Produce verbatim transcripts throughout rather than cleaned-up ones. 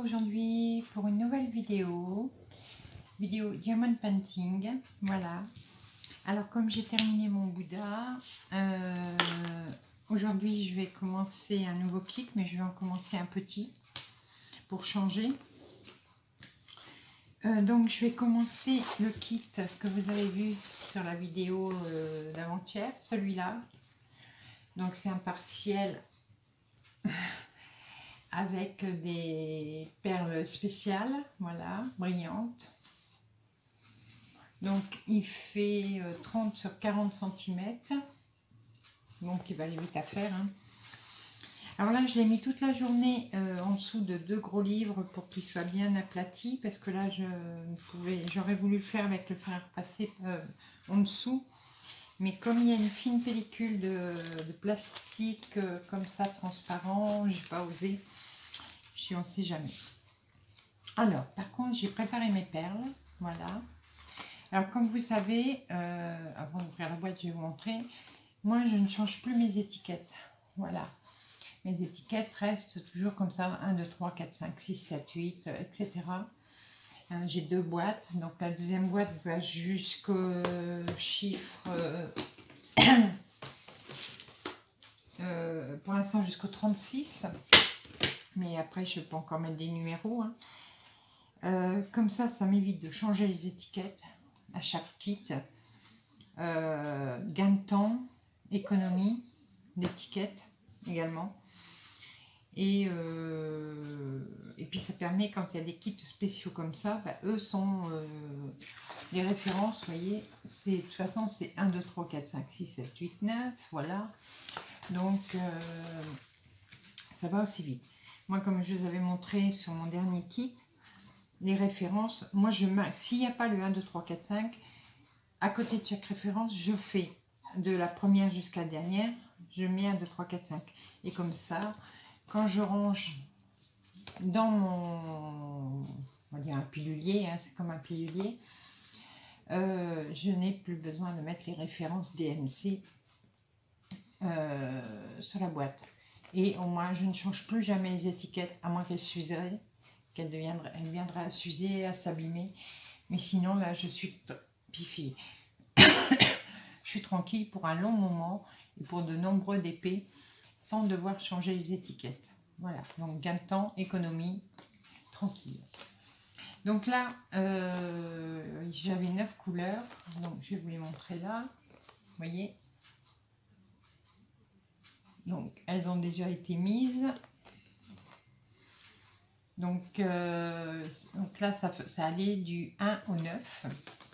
aujourd'hui pour une nouvelle vidéo, vidéo Diamond Painting, voilà. Alors comme j'ai terminé mon Bouddha, euh, aujourd'hui je vais commencer un nouveau kit, mais je vais en commencer un petit pour changer. Euh, donc je vais commencer le kit que vous avez vu sur la vidéo euh, d'avant-hier, celui-là. Donc c'est un partiel avec des perles spéciales, voilà, brillantes. Donc il fait trente sur quarante centimètres, donc il va aller vite à faire, hein. Alors là je l'ai mis toute la journée euh, en dessous de deux gros livres pour qu'il soit bien aplati, parce que là je pouvais, j'aurais voulu le faire avec le fer à repasser euh, en dessous. Mais comme il y a une fine pellicule de, de plastique euh, comme ça, transparent, j'ai pas osé. Je ne sais jamais. Alors, par contre, j'ai préparé mes perles. Voilà. Alors, comme vous savez, euh, avant d'ouvrir la boîte, je vais vous montrer. Moi, je ne change plus mes étiquettes. Voilà. Mes étiquettes restent toujours comme ça. un, deux, trois, quatre, cinq, six, sept, huit, et cetera. Euh, j'ai deux boîtes. Donc, la deuxième boîte va jusqu'au chiffre... Euh, euh, pour l'instant, jusqu'au trente-six. Mais après, je peux encore mettre des numéros, hein. Euh, comme ça, ça m'évite de changer les étiquettes à chaque kit. Euh, gain de temps, économie d'étiquettes également. Et, euh, et puis ça permet, quand il y a des kits spéciaux comme ça, bah, eux sont euh, les références, vous voyez. De toute façon, c'est un, deux, trois, quatre, cinq, six, sept, huit, neuf, voilà. Donc, euh, ça va aussi vite. Moi, comme je vous avais montré sur mon dernier kit, les références, moi, je s'il n'y a pas le un, deux, trois, quatre, cinq, à côté de chaque référence, je fais de la première jusqu'à la dernière, je mets un, deux, trois, quatre, cinq. Et comme ça, quand je range dans mon, on va dire un pilulier, hein, c'est comme un pilulier, euh, je n'ai plus besoin de mettre les références D M C euh, sur la boîte. Et au moins, je ne change plus jamais les étiquettes, à moins qu'elles s'useraient, qu'elles deviendraient, elles viendraient à s'user, à s'abîmer. Mais sinon, là, je suis piffée. Je suis tranquille pour un long moment et pour de nombreux D P sans devoir changer les étiquettes. Voilà, donc gain de temps, économie, tranquille. Donc là, euh, j'avais neuf couleurs, donc je vais vous les montrer là. Vous voyez, donc elles ont déjà été mises. Donc, euh, donc là, ça, ça allait du un au neuf.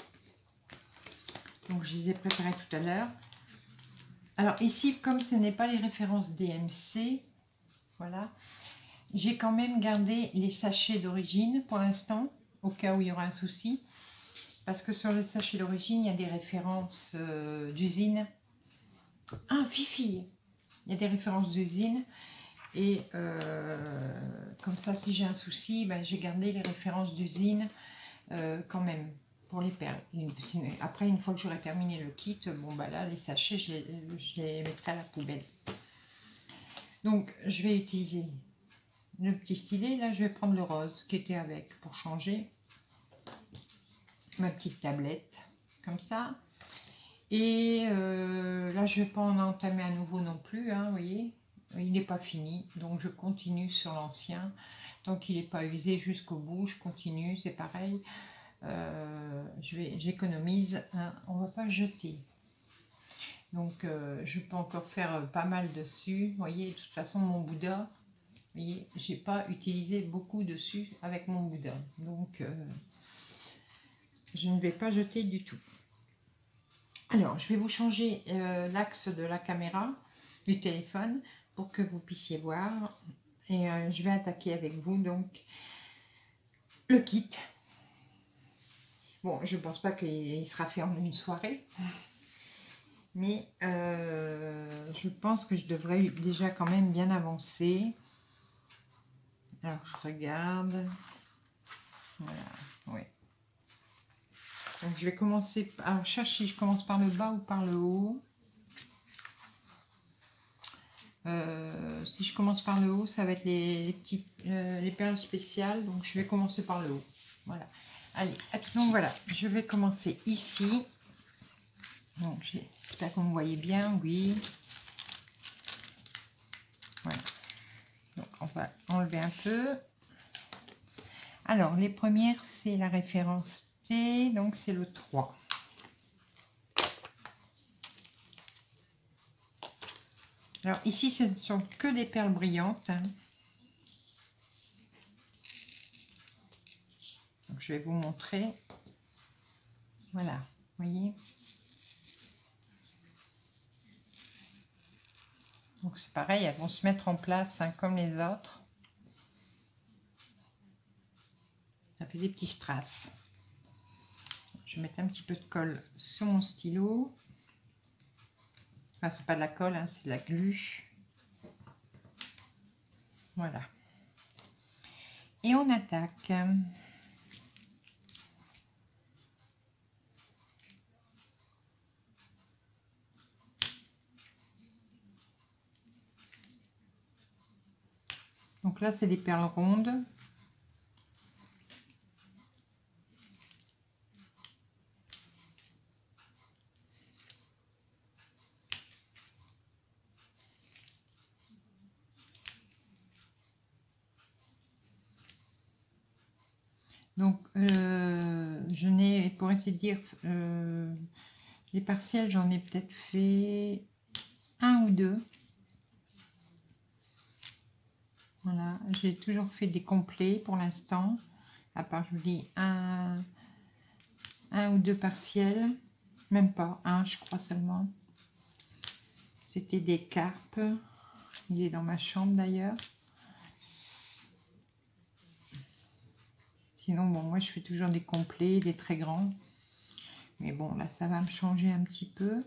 Donc, je les ai préparés tout à l'heure. Alors, ici, comme ce n'est pas les références D M C, voilà, j'ai quand même gardé les sachets d'origine pour l'instant, au cas où il y aura un souci. Parce que sur le sachet d'origine, il y a des références euh, d'usine. Ah, Fifi! Il y a des références d'usine. Et euh, comme ça, si j'ai un souci, ben, j'ai gardé les références d'usine euh, quand même pour les perles. Une, après, une fois que j'aurai terminé le kit, bon bah là, les sachets, je les, je les mettrai à la poubelle. Donc, je vais utiliser le petit stylet. Là, je vais prendre le rose qui était avec pour changer. Ma petite tablette, comme ça. Et euh, là, je ne vais pas en entamer à nouveau non plus, hein, vous voyez. Il n'est pas fini, donc je continue sur l'ancien. Tant qu'il n'est pas usé jusqu'au bout, je continue, c'est pareil. Euh, j'économise, hein, on ne va pas jeter. Donc, euh, je peux encore faire pas mal dessus. Vous voyez, de toute façon, mon Bouddha, vous voyez, j'ai pas utilisé beaucoup dessus avec mon Bouddha. Donc, euh, je ne vais pas jeter du tout. Alors, je vais vous changer euh, l'axe de la caméra, du téléphone, pour que vous puissiez voir. Et euh, je vais attaquer avec vous, donc, le kit. Bon, je ne pense pas qu'il sera fait en une soirée. Mais euh, je pense que je devrais déjà quand même bien avancer. Alors, je regarde. Voilà, oui. Donc, je vais commencer... Alors, je cherche si je commence par le bas ou par le haut. Euh, si je commence par le haut, ça va être les, les petites euh, les perles spéciales. Donc je vais commencer par le haut. Voilà. Allez, donc voilà, je vais commencer ici. Donc j'espère que vous me voyez bien, oui. Voilà. Donc on va enlever un peu. Alors les premières, c'est la référence T, donc c'est le trois. Alors ici, ce ne sont que des perles brillantes. Hein. Donc, je vais vous montrer. Voilà, vous voyez. Donc c'est pareil, elles vont se mettre en place hein, comme les autres. Ça fait des petits strass. Je vais mettre un petit peu de colle sur mon stylo. Enfin, c'est pas de la colle, hein, c'est de la glu. Voilà. Et on attaque. Donc là, c'est des perles rondes. Donc, euh, je n'ai, pour ainsi dire, euh, les partiels, j'en ai peut-être fait un ou deux. Voilà, j'ai toujours fait des complets pour l'instant. À part, je vous dis, un, un ou deux partiels. Même pas, un, je crois seulement. C'était des carpes. Il est dans ma chambre d'ailleurs. Sinon, bon, moi, je fais toujours des complets, des très grands. Mais bon, là, ça va me changer un petit peu.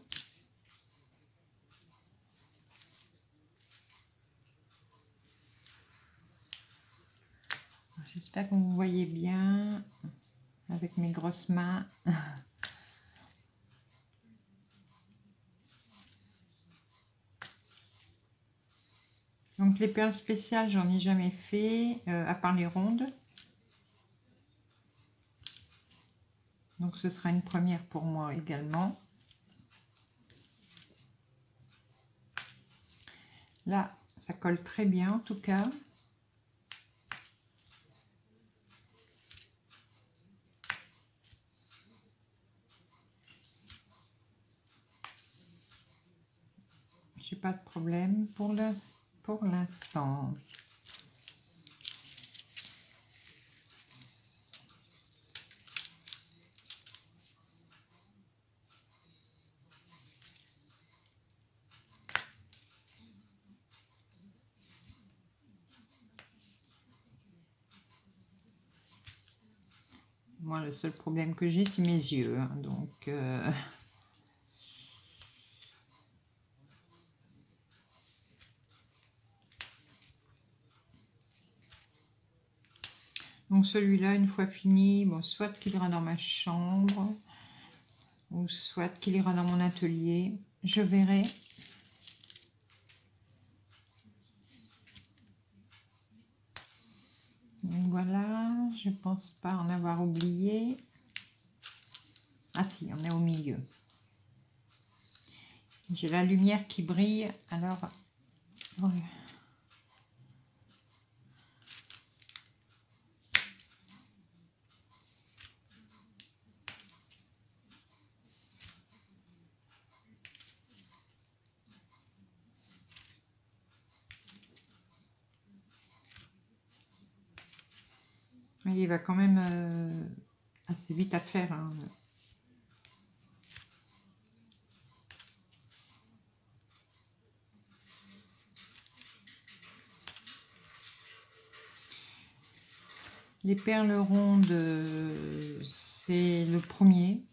J'espère que vous voyez bien avec mes grosses mains. Donc, les perles spéciales, j'en ai jamais fait, euh, à part les rondes. Donc, ce sera une première pour moi également. Là, ça colle très bien en tout cas. J'ai pas de problème pour l'instant. Moi, le seul problème que j'ai, c'est mes yeux. Hein, donc, euh... donc celui-là, une fois fini, bon, soit qu'il ira dans ma chambre, ou soit qu'il ira dans mon atelier. Je verrai. Donc voilà, je pense pas en avoir oublié. Ah si, on est au milieu. J'ai la lumière qui brille, alors... Voilà. Il va quand même euh, assez vite à faire. Hein. Les perles rondes, c'est le premier.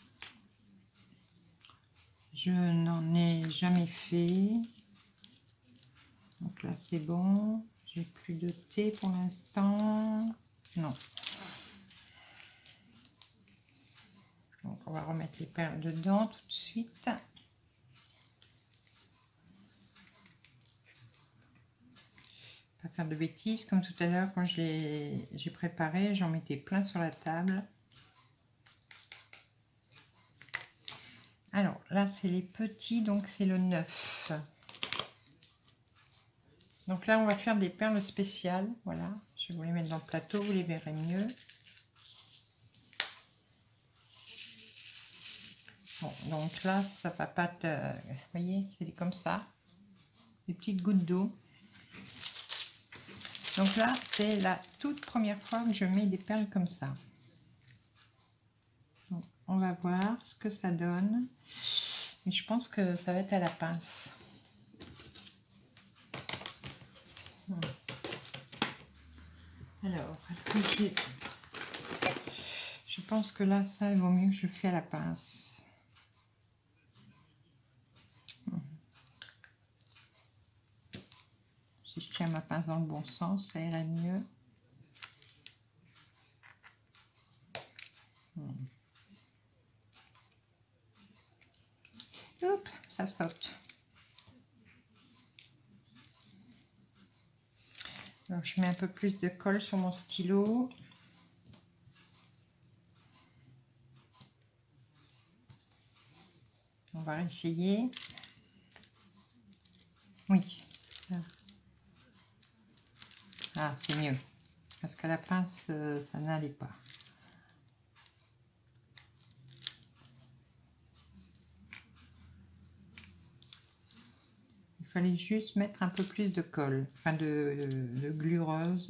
Je n'en ai jamais fait. Donc là, c'est bon. J'ai plus de thé pour l'instant. Non. Donc, on va remettre les perles dedans tout de suite. pas faire de bêtises. Comme tout à l'heure, quand j'ai préparé, j'en mettais plein sur la table. Alors là, c'est les petits, donc c'est le neuf. Donc là, on va faire des perles spéciales. Voilà, je vais vous les mettre dans le plateau, vous les verrez mieux. Bon, donc là, ça va pas te... Vous voyez, c'est comme ça. Des petites gouttes d'eau. Donc là, c'est la toute première fois que je mets des perles comme ça. Donc, on va voir ce que ça donne. Et je pense que ça va être à la pince. Alors, est-ce que j'ai... Je pense que là, ça, il vaut mieux que je fais à la pince. Si je tiens ma pince dans le bon sens, ça irait mieux. Hop, ça saute. Alors, je mets un peu plus de colle sur mon stylo. On va essayer. Oui. Ah, c'est mieux. Parce qu'à la pince, ça n'allait pas. Il fallait juste mettre un peu plus de colle, enfin de, de glu rose.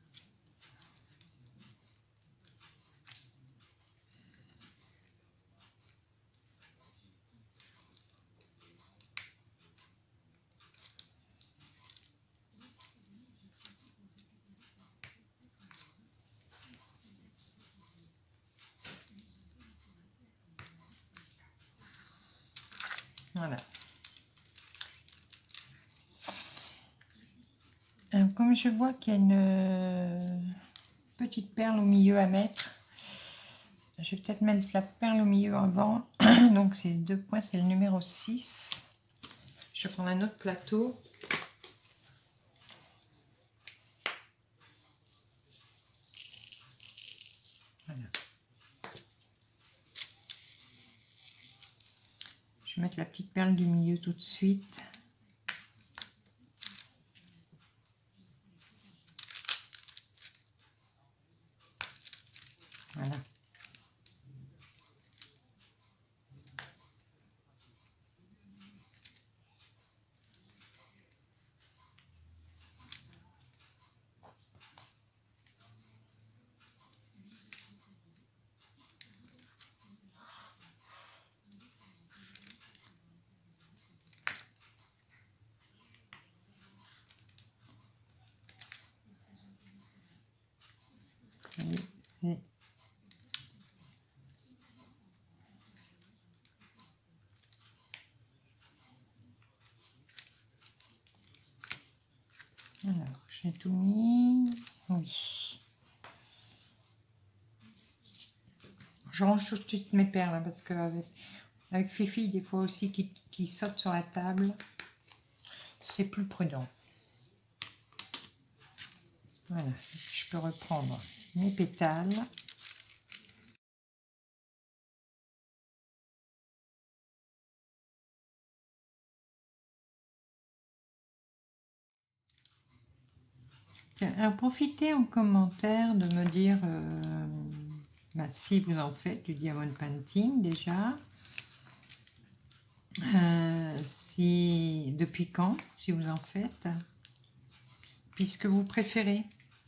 Voilà. Alors, comme je vois qu'il y a une euh, petite perle au milieu à mettre, je vais peut-être mettre la perle au milieu avant. Donc, c'est deux points, c'est le numéro six. Je prends un autre plateau. Voilà. Je vais mettre la petite perle du milieu tout de suite. Voilà. Et alors, j'ai tout mis. Oui. Je range tout de suite mes perles hein, parce qu'avec avec Fifi, des fois aussi qui, qui saute sur la table, c'est plus prudent. Voilà, je peux reprendre mes pétales. Alors, profitez en commentaire de me dire euh, bah, si vous en faites du diamond painting déjà. Euh, si, depuis quand, si vous en faites. Puis ce que vous préférez.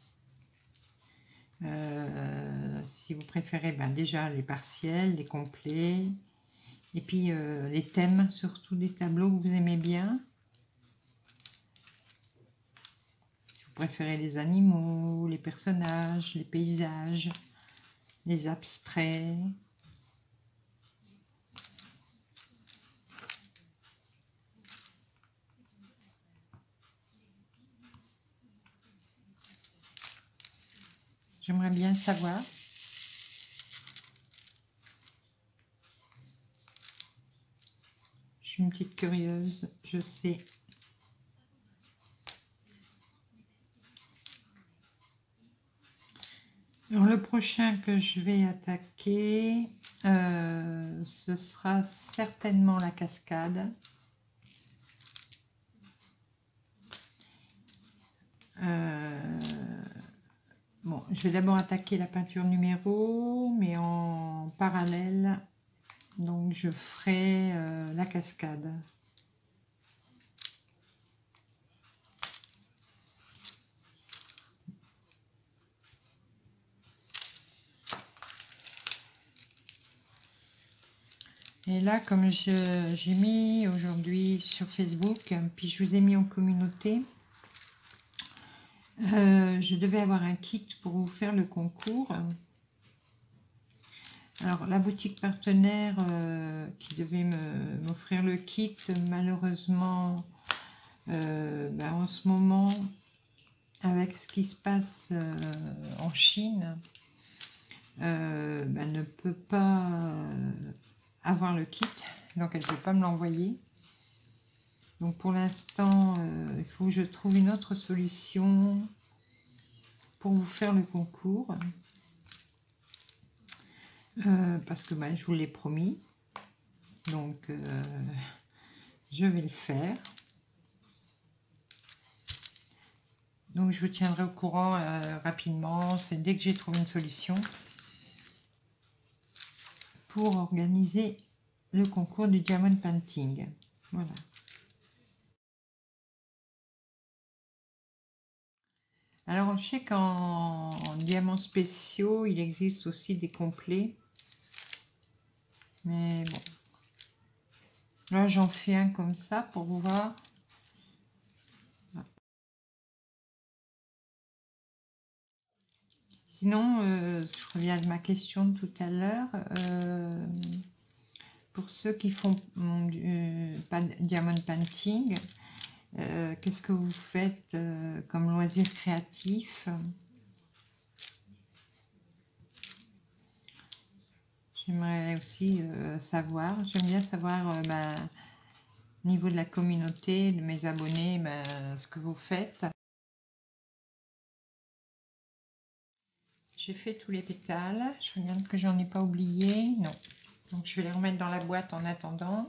Euh, si vous préférez ben déjà les partiels, les complets. Et puis euh, les thèmes, surtout des tableaux que vous aimez bien. Vous préférez les animaux, les personnages, les paysages, les abstraits. J'aimerais bien savoir. Je suis une petite curieuse, je sais. Alors, le prochain que je vais attaquer, euh, ce sera certainement la cascade. Euh, bon, je vais d'abord attaquer la peinture numéro, mais en parallèle, donc je ferai euh, la cascade. Et là, comme j'ai mis aujourd'hui sur Facebook, puis je vous ai mis en communauté, euh, je devais avoir un kit pour vous faire le concours. Alors, la boutique partenaire euh, qui devait m'offrir le kit, malheureusement, euh, ben, en ce moment, avec ce qui se passe euh, en Chine, euh, ben, ne peut pas euh, avoir le kit, donc elle ne peut pas me l'envoyer. Donc pour l'instant, euh, il faut que je trouve une autre solution pour vous faire le concours. Euh, parce que ben, je vous l'ai promis. Donc euh, je vais le faire. Donc je vous tiendrai au courant euh, rapidement. C'est dès que j'ai trouvé une solution pour organiser le concours du Diamond Painting. Voilà. Alors, je sais qu'en diamants spéciaux, il existe aussi des complets. Mais bon. Là, j'en fais un comme ça pour voir. Sinon, euh, je reviens de ma question de tout à l'heure. Euh, pour ceux qui font euh, pas de diamond painting, euh, qu'est-ce que vous faites euh, comme loisir créatif? J'aimerais aussi euh, savoir. J'aime bien savoir, euh, bah, au niveau de la communauté, de mes abonnés, bah, ce que vous faites. J'ai fait tous les pétales. Je regarde que j'en ai pas oublié. Non. Donc je vais les remettre dans la boîte en attendant.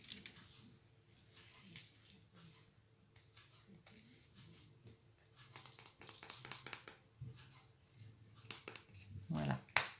Voilà.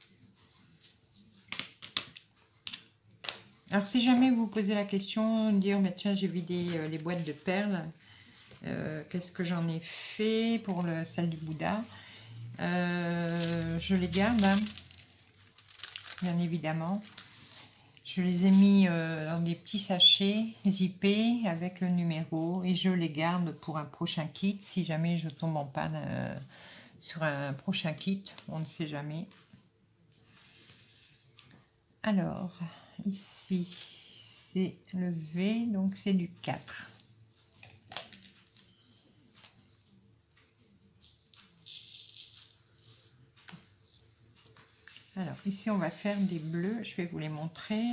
Alors si jamais vous posez la question, dire mais tiens j'ai vidé euh, les boîtes de perles, euh, qu'est-ce que j'en ai fait pour le, celle du Bouddha, euh, je les garde, hein, bien évidemment. Je les ai mis euh, dans des petits sachets zippés avec le numéro et je les garde pour un prochain kit si jamais je tombe en panne euh, sur un prochain kit, on ne sait jamais. Alors, ici, c'est le V, donc c'est du quatre. Alors, ici, on va faire des bleus. Je vais vous les montrer.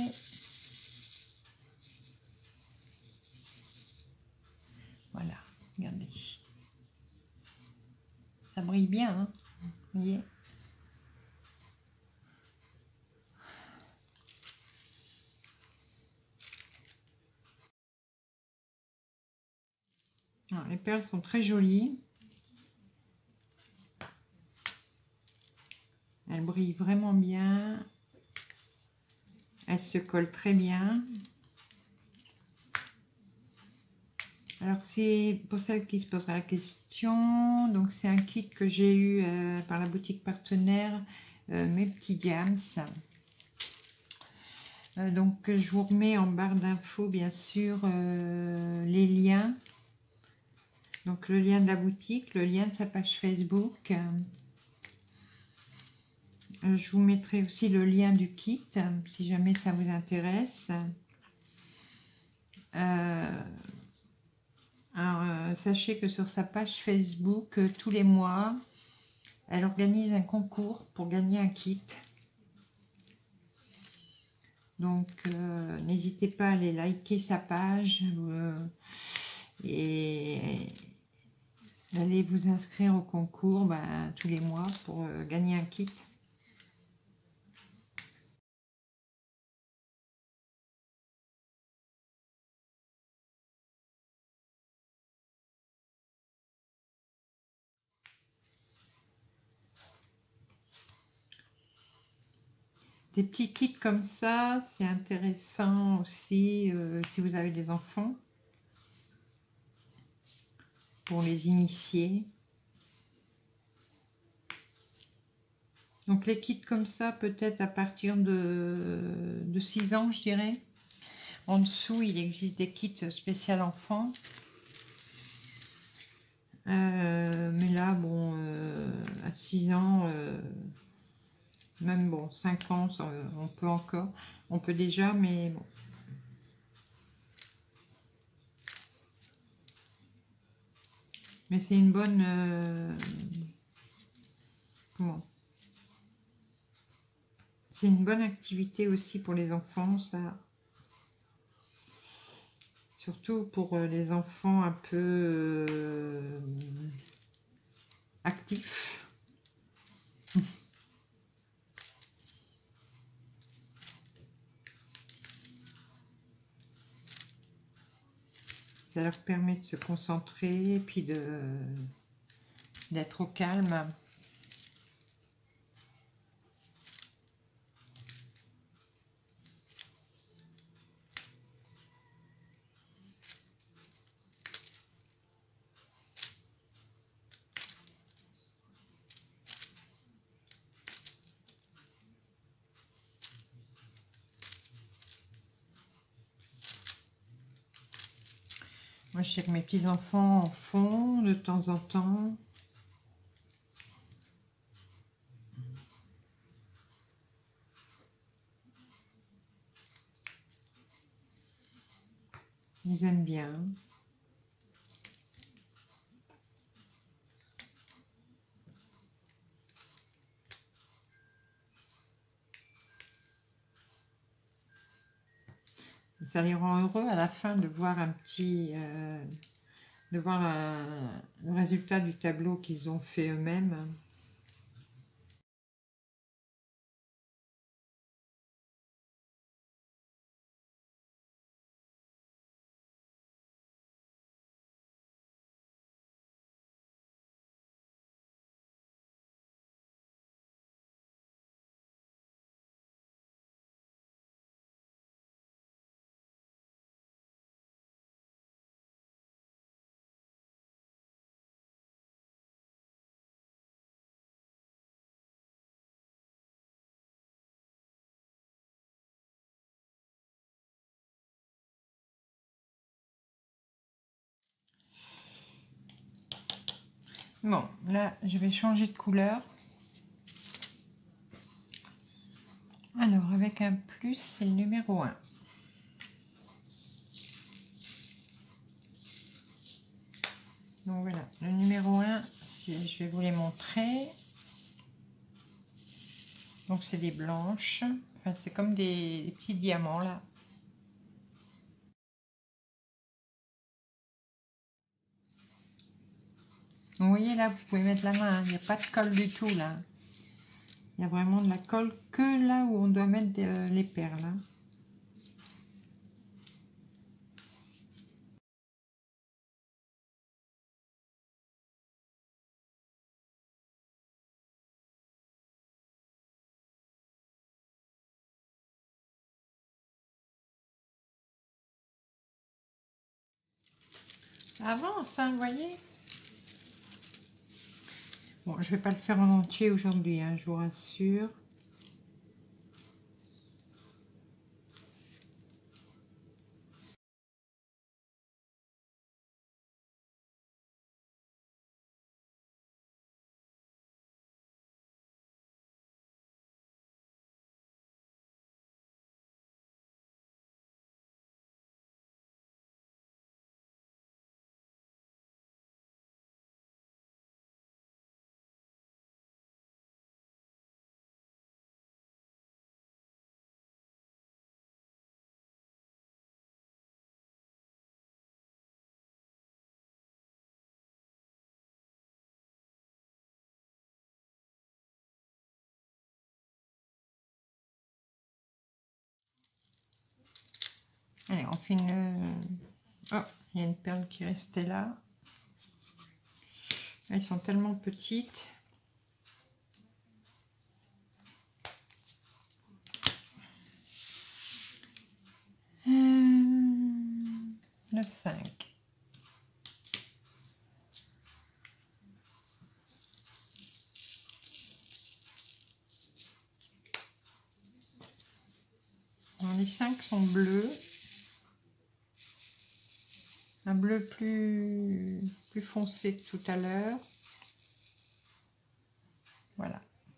Voilà, regardez. Ça brille bien, hein, vous voyez? Alors, les perles sont très jolies. Elles brillent vraiment bien. Elles se collent très bien. Alors, c'est pour celles qui se poseraient la question. Donc, c'est un kit que j'ai eu euh, par la boutique partenaire, euh, Mes Petits Diams. Euh, donc, je vous remets en barre d'infos, bien sûr, euh, les liens. Donc, le lien de la boutique, le lien de sa page Facebook. Euh, je vous mettrai aussi le lien du kit, si jamais ça vous intéresse. Euh, alors, euh, sachez que sur sa page Facebook, euh, tous les mois, elle organise un concours pour gagner un kit. Donc, euh, n'hésitez pas à aller liker sa page euh, et, Allez vous inscrire au concours ben, tous les mois pour euh, gagner un kit. Des petits kits comme ça, c'est intéressant aussi euh, si vous avez des enfants, pour les initier. Donc les kits comme ça, peut-être à partir de, de six ans, je dirais. En dessous, il existe des kits spécial enfants. Euh, mais là, bon, euh, à six ans, euh, même bon, cinq ans, ça, on peut encore. On peut déjà, mais bon. Mais c'est une bonne... Euh, comment? C'est une bonne activité aussi pour les enfants, ça. Surtout pour les enfants un peu euh, actifs. Ça leur permet de se concentrer et puis de d'être au calme. Moi, je sais que mes petits-enfants en font de temps en temps. Ils aiment bien. Ça les rend heureux à la fin de voir un petit... Euh, de voir la- le résultat du tableau qu'ils ont fait eux-mêmes. Bon, là, je vais changer de couleur. Alors, avec un plus, c'est le numéro un. Donc voilà, le numéro un, je vais vous les montrer. Donc c'est des blanches. Enfin, c'est comme des, des petits diamants là. Vous voyez là, vous pouvez mettre la main, hein. Il n'y a pas de colle du tout là. Il y a vraiment de la colle que là où on doit mettre de, les perles. Hein. Ça avance, hein, vous voyez. Bon, je vais pas le faire en entier aujourd'hui, hein, je vous rassure. Allez, on fait une... Oh, il y a une perle qui restait là. Elles sont tellement petites. Hum, le cinq. Alors, les cinq sont bleus. Un bleu plus, plus foncé que tout à l'heure. Voilà.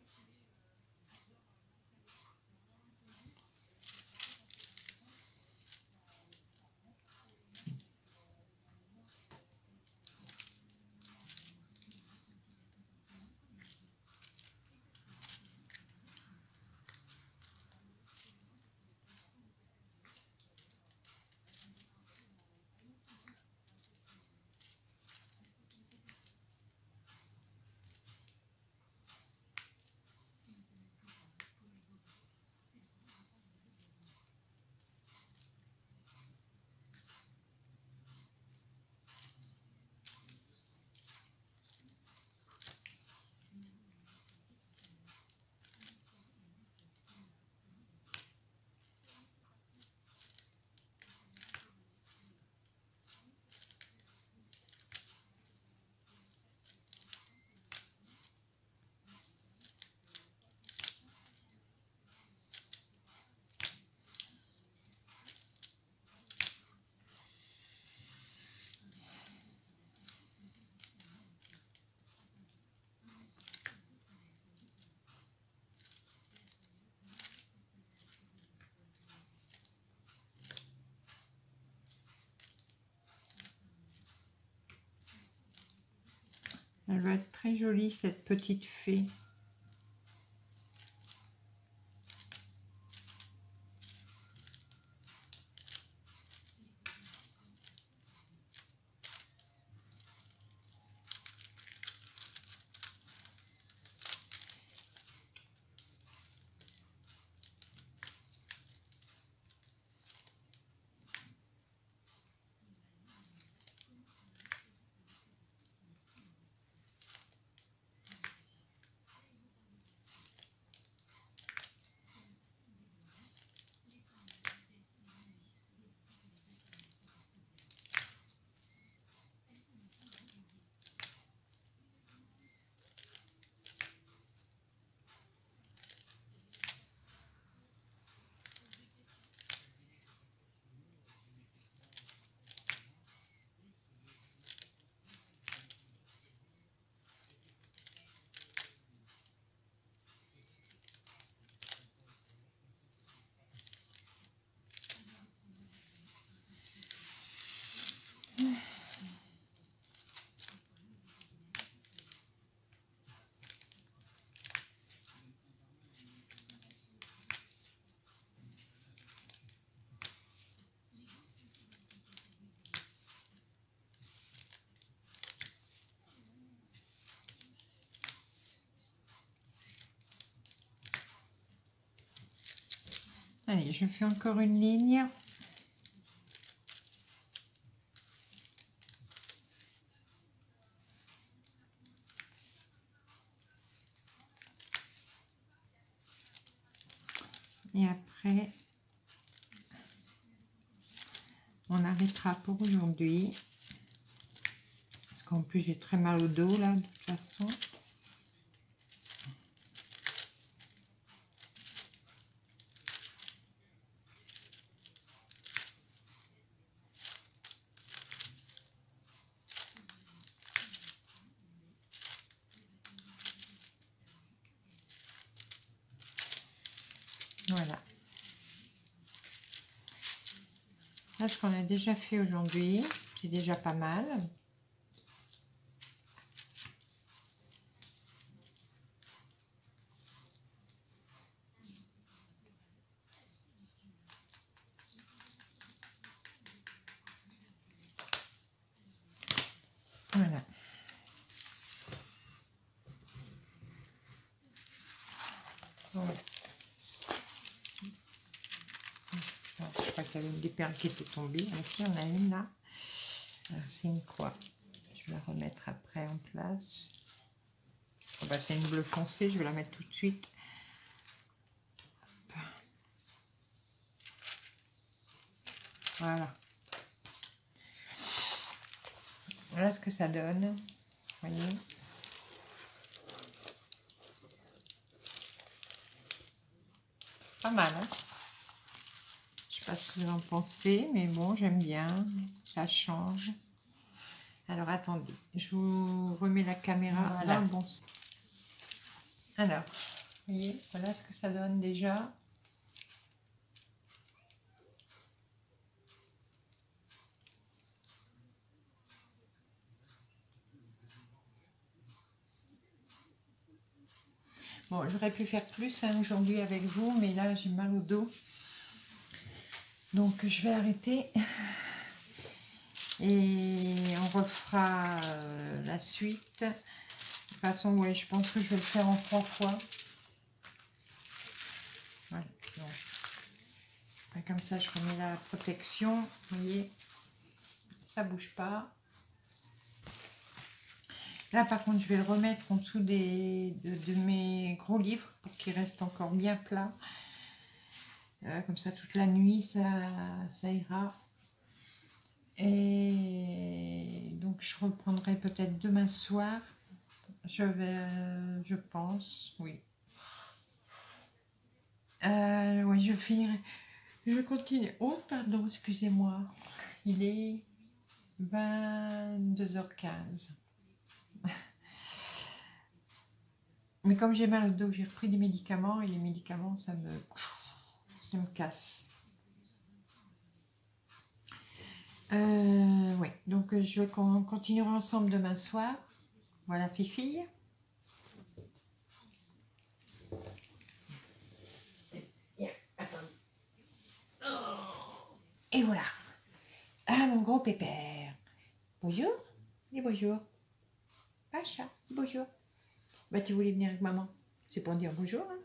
Elle va être très jolie, cette petite fée. Allez, je fais encore une ligne. Et après, on arrêtera pour aujourd'hui. Parce qu'en plus, j'ai très mal au dos, là, de toute façon. Voilà. Là, ce qu'on a déjà fait aujourd'hui, c'est déjà pas mal. Voilà. Voilà. Je crois qu'il y avait des perles qui étaient tombées. Ici, on a une là. C'est une quoi? Je vais la remettre après en place. Oh bah, c'est une bleu foncé, je vais la mettre tout de suite. Hop. Voilà. Voilà ce que ça donne. Vous voyez? Pas mal, hein? Je sais pas ce que vous en pensez, mais bon, j'aime bien. Ça change. Alors, attendez. Je vous remets la caméra Voilà. dans le bon sens. Alors, vous voyez, voilà ce que ça donne déjà. Bon, j'aurais pu faire plus hein, aujourd'hui avec vous, mais là, j'ai mal au dos. Donc, je vais arrêter. Et on refera euh, la suite. De toute façon, ouais, je pense que je vais le faire en trois fois. Voilà. Donc, comme ça, je remets la protection. Vous voyez, ça bouge pas. Là, par contre, je vais le remettre en dessous des, de, de mes gros livres pour qu'il reste encore bien plat. Euh, comme ça, toute la nuit, ça, ça ira. Et donc, je reprendrai peut-être demain soir. Je vais, euh, je pense, oui. Euh, oui, je finirai. Je continue. Oh, pardon, excusez-moi. Il est vingt-deux heures quinze. Mais comme j'ai mal au dos, j'ai repris des médicaments et les médicaments, ça me, ça me casse. Euh, ouais, donc je continuerai ensemble demain soir. Voilà, Fifi. Et voilà. Ah, mon gros pépère. Bonjour. Dis bonjour. Pacha, bonjour. Bah, tu voulais venir avec maman. C'est pour dire bonjour. Hein.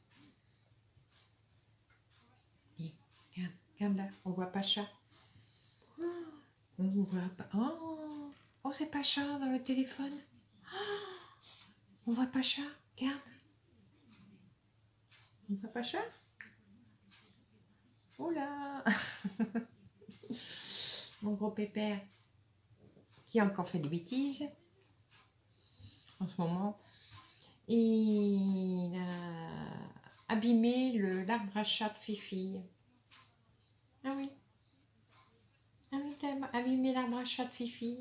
Dis, regarde, regarde là. On voit Pacha. Oh, on voit pas. Oh, oh c'est Pacha dans le téléphone. Oh, on voit Pacha. Regarde. On voit Pacha. Oh là. Mon gros pépère qui a encore fait des bêtises en ce moment. Il a abîmé le l'arbre à chat de Fifi. Ah oui. Ah oui, t'as abîmé l'arbre à chat de Fifi.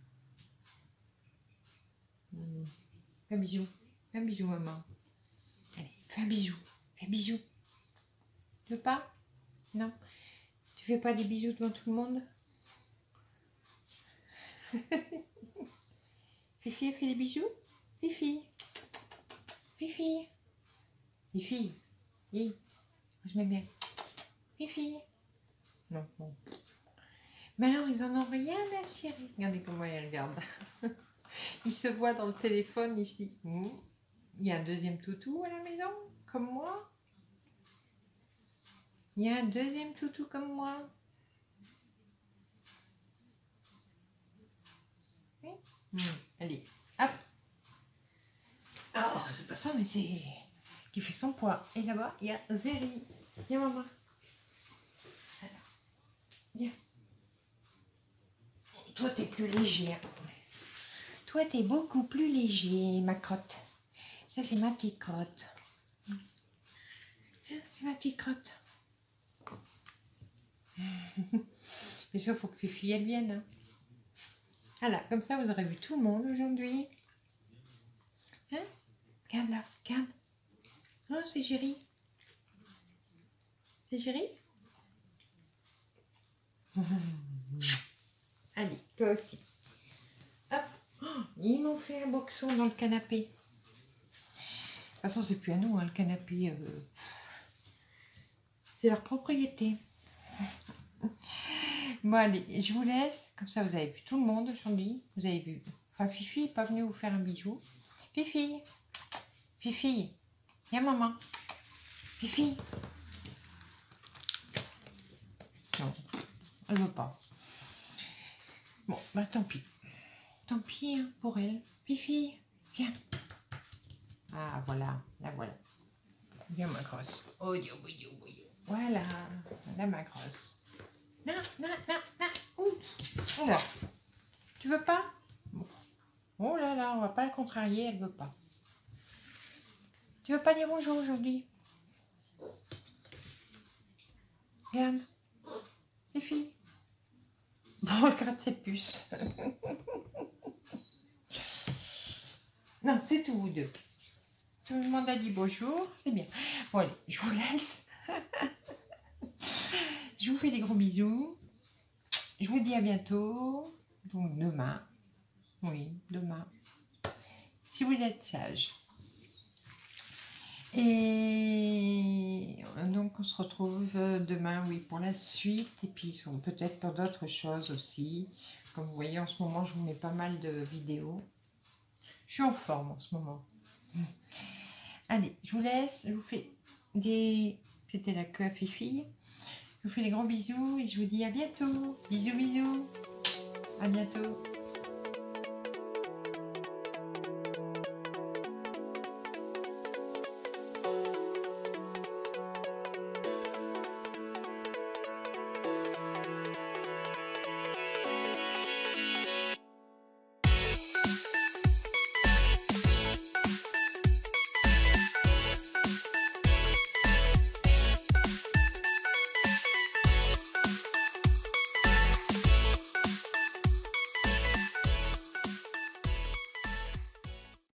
Mmh. Fais un bisou. Fais un bisou, maman. Allez, fais un bisou. Fais un bisou. Tu veux pas? Non. Tu fais pas des bisous devant tout le monde? Fifi a fait des bisous? Fifi. Fifi. Fifi. Oui. Je m'aime bien. Fifi. Non, non. Mais alors, ils en ont rien à cirer. Regardez comment ils regardent. Ils se voient dans le téléphone ici. Mmh. Il y a un deuxième toutou à la maison, comme moi. Il y a un deuxième toutou comme moi. Oui. Mmh. Allez, hop. Oh, c'est pas ça, mais c'est qui fait son poids. Et là-bas, il y a Zéry. Viens, maman. Viens. Toi, t'es plus léger. Hein. Toi, t'es beaucoup plus léger, ma crotte. Ça, c'est ma petite crotte. C'est ma petite crotte. Bien sûr, il faut que Fifi, elle vienne. Hein. Voilà, comme ça, vous aurez vu tout le monde aujourd'hui. Hein? Regarde là, regarde. Oh, c'est Géry. C'est Géry? Allez, toi aussi. Hop. Oh, ils m'ont fait un boxon dans le canapé. De toute façon, c'est plus à nous, hein, le canapé. Euh... C'est leur propriété. Bon, allez, je vous laisse. Comme ça, vous avez vu tout le monde aujourd'hui. Vous avez vu. Enfin, Fifi n'est pas venue vous faire un bijou. Fifi. Fifi. Viens, maman. Fifi. Non, elle veut pas. Bon, bah tant pis. Tant pis hein, pour elle. Fifi, viens. Ah, voilà, la voilà. Viens, ma grosse. Oh, yo, yo, yo, yo. Voilà, là, ma grosse. Non, non, non, non. Oups. Alors, tu veux pas? Bon. Oh là là, on va pas la contrarier, elle veut pas. Tu veux pas dire bonjour aujourd'hui? Regarde. Les filles. Bon, elle gratte ses puces. Non, c'est tout, vous deux. Tout le monde a dit bonjour, c'est bien. Bon, allez, je vous laisse. Je vous fais des gros bisous. Je vous dis à bientôt. Donc, demain. Oui, demain. Si vous êtes sage. Et donc, on se retrouve demain, oui, pour la suite. Et puis, peut-être pour d'autres choses aussi. Comme vous voyez, en ce moment, je vous mets pas mal de vidéos. Je suis en forme en ce moment. Allez, je vous laisse. Je vous fais des... C'était la queue à Fifi. Je vous fais des gros bisous et je vous dis à bientôt. Bisous, bisous. À bientôt.